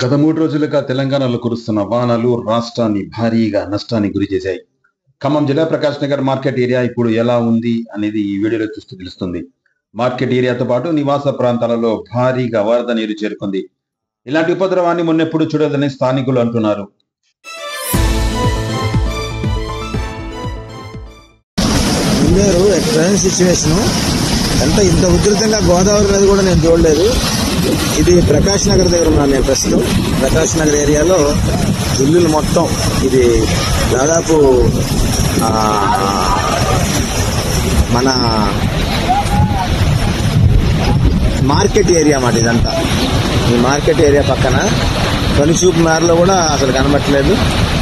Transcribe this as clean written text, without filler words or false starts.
గత 3 రోజులుగా తెలంగాణలో కురుస్తున్న వానలు రాష్ట్రాన్ని భారీగా నష్టానికి గురి చేశాయి. ఖమ్మం జిల్లా ప్రకాష్ నగర్ మార్కెట్ ఏరియా ఇప్పుడు ఎలా ఉంది అనేది ఈ వీడియోలో చూస్తూ తెలుస్తుంది. మార్కెట్ ఏరియాతో పాటు నివాస ప్రాంతాలలో భారీగా వరద నీరు చేరుకుంది. ఇలాంటి ఉపద్రవాన్ని మున్నెప్పుడు చూడదని స్థానికులు అంటున్నారు. సిచ్యువేషన్ అంటే ఇంత ఉధృతంగా గోదావరి నది కూడా నేను చూడలేదు. ఇది ప్రకాష్ నగర్ దగ్గర ఉన్నాను నేను ప్రస్తుతం. ప్రకాష్ నగర్ ఏరియాలో ఇల్లులు మొత్తం ఇది దాదాపు మన మార్కెట్ ఏరియా మాట ఇదంతా. ఈ మార్కెట్ ఏరియా పక్కన కనుచూపు మేరలో కూడా అసలు కనబట్టలేదు.